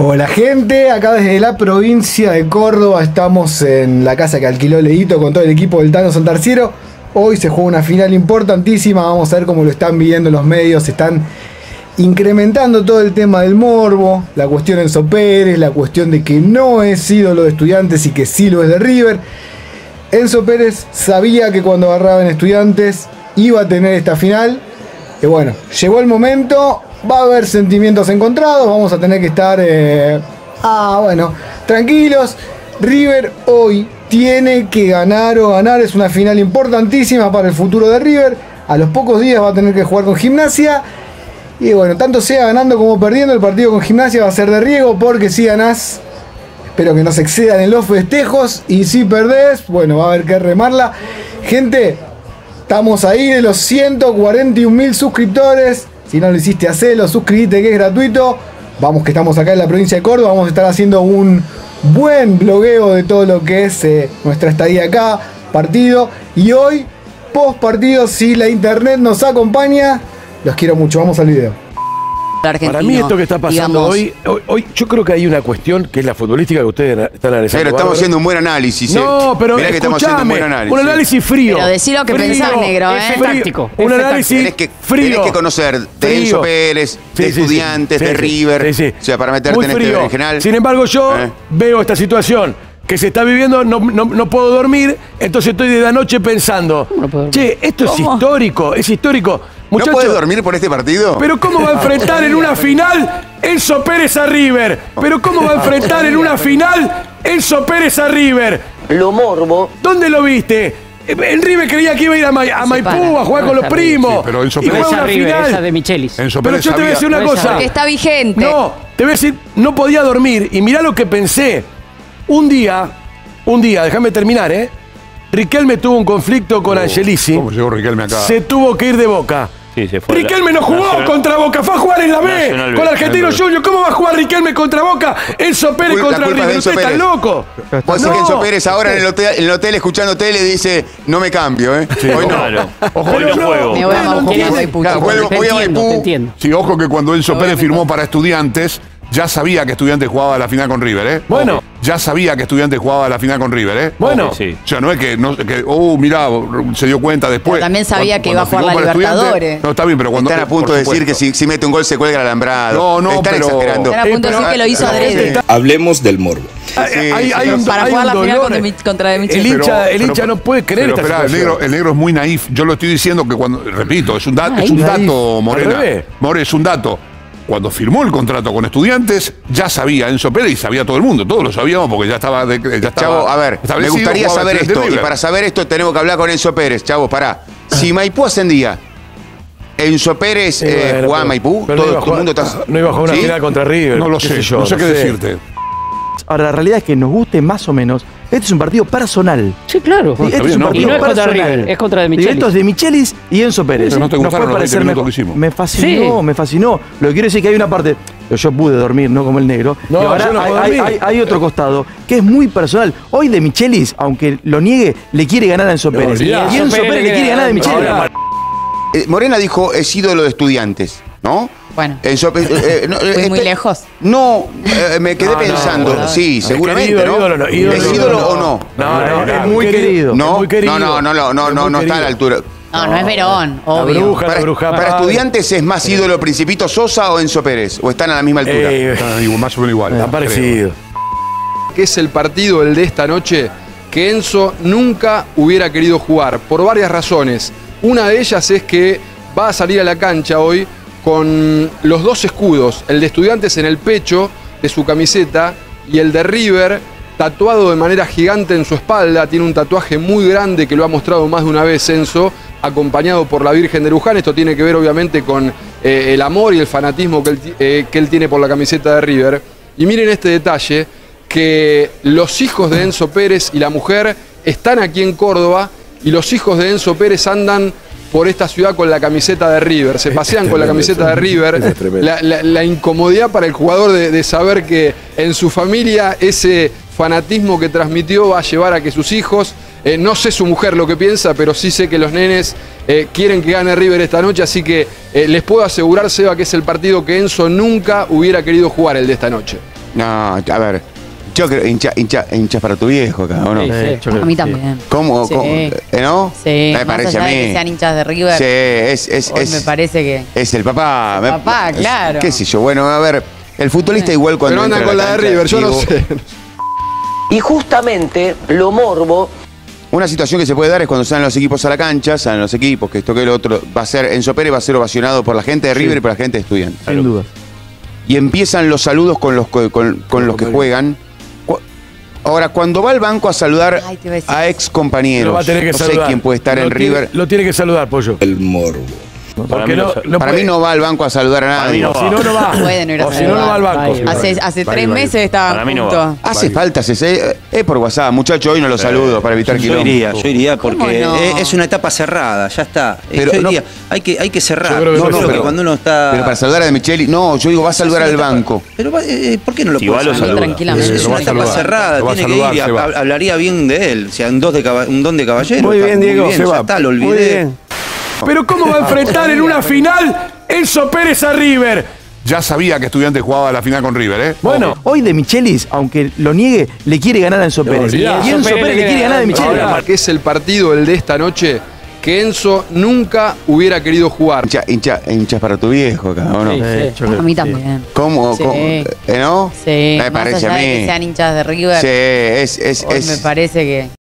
Hola gente, acá desde la provincia de Córdoba estamos en la casa que alquiló Leito con todo el equipo del Tano Santarciero. Hoy se juega una final importantísima, vamos a ver cómo lo están viviendo los medios, están incrementando todo el tema del morbo, la cuestión de Enzo Pérez, la cuestión de que no es ídolo de Estudiantes y que sí lo es de River. Enzo Pérez sabía que cuando agarraba en Estudiantes iba a tener esta final, y bueno, llegó el momento. Va a haber sentimientos encontrados, vamos a tener que estar tranquilos. River hoy tiene que ganar o ganar, es una final importantísima para el futuro de River. A los pocos días va a tener que jugar con Gimnasia. Y bueno, tanto sea ganando como perdiendo, el partido con Gimnasia va a ser de riesgo, porque si ganás, espero que no se excedan en los festejos, y si perdés, bueno, va a haber que remarla. Gente, estamos ahí de los 141.000 suscriptores. Si no lo hiciste, hacelo, suscríbete que es gratuito. Vamos que estamos acá en la provincia de Córdoba, vamos a estar haciendo un buen blogueo de todo lo que es nuestra estadía acá, partido. Y hoy, post partido, si la internet nos acompaña, los quiero mucho, vamos al video. Para mí esto que está pasando hoy, yo creo que hay una cuestión que es la futbolística que ustedes están analizando. Pero estamos haciendo un buen análisis. No, pero mirá que estamos haciendo un buen análisis frío. Pero decí lo que pensás, negro, Es táctico. Un análisis frío. Tenés que conocer de Enzo Pérez, de Estudiantes, de River. O sea, para meterte en este original. Sin embargo, yo veo esta situación que se está viviendo, no puedo dormir, entonces estoy de la noche pensando, che, esto es histórico, es histórico. Muchacho, ¿no puedes dormir por este partido? Pero ¿cómo va a enfrentar en una final Enzo Pérez a River? Pero ¿cómo va a enfrentar en una final Enzo Pérez a River? Lo morbo. ¿Dónde lo viste? El River creía que iba a ir a Maipú a jugar con los primos. Sí, pero Enzo Pérez, y juega una River, final. Esa de Michelis. Pero yo te voy a decir una cosa. Porque está vigente. No, te voy a decir, no podía dormir. Y mirá lo que pensé. Un día, déjame terminar, Riquelme tuvo un conflicto con Angelici. ¿Cómo llegó Riquelme acá? Se tuvo que ir de Boca. Sí, se fue. Riquelme no jugó contra Boca, fue a jugar en la B con Argentino Junior. ¿Cómo va a jugar Riquelme contra Boca? Enzo Pérez contra River. ¿Usted está loco? Vos decís que Enzo Pérez ahora en el hotel escuchando tele dice, no me cambio, Sí, hoy no. Claro. Hoy no juego. Me voy a Maipú. Voy a Maipú. Sí, ojo que cuando Enzo Pérez firmó para Estudiantes, ya sabía que Estudiantes jugaba la final con River, Bueno. Ya sabía que Estudiantes jugaba la final con River, Bueno. Sí. O sea, no es que mirá, se dio cuenta después. Pero también sabía que iba a jugar la Libertadores. No, está bien, pero cuando... Están a punto de decir que si mete un gol se cuelga el alambrado. No, están pero... exagerando. Están a punto de decir que lo hizo adrede. Hablemos del morbo. Para jugar la final contra Michelis. El hincha no puede creer esta situación. El negro es muy naif. Yo lo estoy diciendo que cuando... Repito, es un dato, Morena. More, es un dato. Cuando firmó el contrato con Estudiantes, ya sabía Enzo Pérez y sabía todo el mundo. Todos lo sabíamos porque ya estaba... Chavo, a ver, me gustaría saber esto. Y para saber esto tenemos que hablar con Enzo Pérez. Chavo, pará. Si Maipú ascendía, Enzo Pérez jugaba a Maipú, todo el mundo está... No iba a jugar una final contra River. No lo sé, no sé qué decirte. Ahora, la realidad es que nos guste más o menos, este es un partido personal. Sí, claro. Este es un partido y no es contra River, es contra de Michelis. Esto es de Michelis y Enzo Pérez. Pero no te gustaron los 20 minutos que hicimos. Me fascinó, me fascinó. Lo que quiero decir es que hay una parte, yo pude dormir, no como el negro. No, y ahora hay otro costado que es muy personal. Hoy de Michelis, aunque lo niegue, le quiere ganar a Enzo Pérez. Y Enzo Pérez le quiere ganar de Michelis. Morena dijo, es ídolo de Estudiantes, ¿no? Bueno, fui muy lejos. No, me quedé pensando. Sí, seguramente, ¿no? ¿Es ídolo o no? No, es muy querido. No está a la altura. No es Verón, obvio. Para Estudiantes es más ídolo Principito Sosa o Enzo Pérez, o están a la misma altura. Más o menos igual. Está parecido. Que es el partido, el de esta noche, que Enzo nunca hubiera querido jugar, por varias razones. Una de ellas es que va a salir a la cancha hoy con los dos escudos, el de Estudiantes en el pecho de su camiseta y el de River tatuado de manera gigante en su espalda. Tiene un tatuaje muy grande que lo ha mostrado más de una vez Enzo, acompañado por la Virgen de Luján. Esto tiene que ver obviamente con el amor y el fanatismo que él tiene por la camiseta de River. Y miren este detalle, que los hijos de Enzo Pérez y la mujer están aquí en Córdoba y los hijos de Enzo Pérez andan por esta ciudad con la camiseta de River, se pasean con la camiseta de River. La incomodidad para el jugador de saber que en su familia ese fanatismo que transmitió va a llevar a que sus hijos, no sé su mujer lo que piensa, pero sí sé que los nenes quieren que gane River esta noche, así que les puedo asegurar, Seba, que es el partido que Enzo nunca hubiera querido jugar, el de esta noche. No, a ver. Yo creo hinchas para tu viejo acá, ¿o no? Sí, a mí también. ¿Cómo? Sí. ¿No? Sí, me parece más allá a mí. de que sean hinchas de River. Sí, hoy me parece que. Es el papá. El papá, claro. ¿Qué sé yo? Bueno, a ver, el futbolista igual cuando. Pero anda con la de River, yo no sé. Y justamente lo morbo. Una situación que se puede dar es cuando salen los equipos a la cancha, salen los equipos, que esto que lo otro, va a ser, Enzo Pérez va a ser ovacionado por la gente de River y por la gente de Estudiantes. Sin duda. Y empiezan los saludos con los que juegan. Ahora, cuando va al banco a saludar a ex compañeros, va a tener que no saludar. sé quién puede estar en River. Lo tiene que saludar, Pollo. El morbo. Para mí no va al banco a saludar a nadie. Si no, no va. Pueden ir a O si no, no va al banco. Hace 3 meses estaban juntos. Hace falta, es por WhatsApp. Muchacho, hoy no lo saludo para evitar quilombo. Yo iría porque es una etapa cerrada, ya está. Pero yo diría, hay que cerrar. Pero cuando uno está. Pero para saludar a De Micheli, no, yo digo, va a saludar al banco. Pero ¿por qué no lo Igual puede lo saluda. Tranquilamente. Es una etapa cerrada, tiene que ir, hablaría bien de él. O sea, un don de caballero. Muy bien, Diego. Ya está, lo olvidé. Muy bien. Pero ¿cómo va a enfrentar en una final Enzo Pérez a River? Ya sabía que Estudiantes jugaba la final con River, ¿eh? Bueno, hoy De Michelis, aunque lo niegue, le quiere ganar a Enzo Pérez. Y Enzo Pérez le quiere ganar a De Michelis. Ahora, que es el partido, el de esta noche, que Enzo nunca hubiera querido jugar. Hinchas para tu viejo acá, ¿o no? A mí también. ¿Cómo? ¿No? Sí, Me parece más allá a mí. de que sean hinchas de River. Sí, hoy me parece que.